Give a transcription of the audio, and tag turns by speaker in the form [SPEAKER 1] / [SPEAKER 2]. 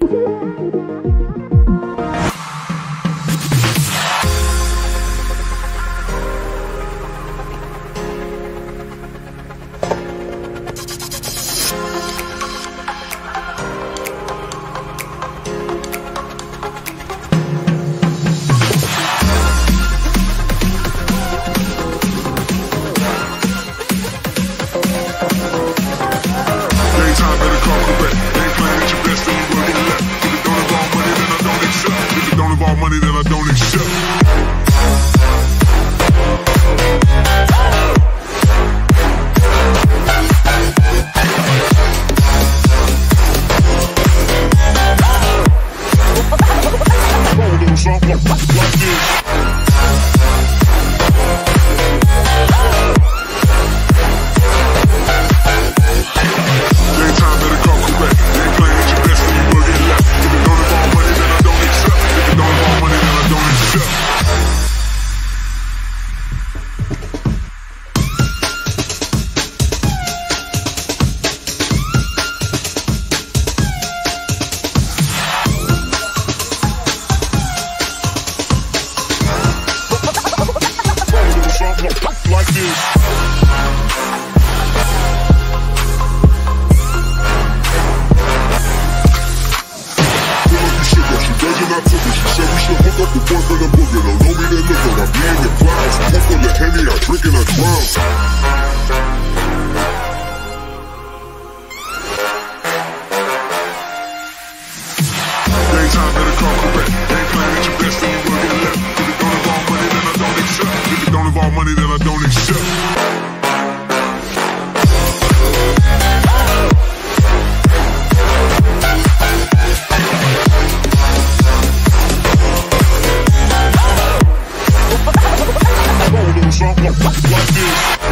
[SPEAKER 1] Money that I don't accept. Like this. She said we should hook up the boy for the booger. Don't know me that liquor, I be in the clouds. One full of Henny, I drink and I drown. Daytime better come correct. Ain't playing at your best and you will get left. If it don't involve money, then I don't accept. If it don't involve money, then I don't accept. Something like this.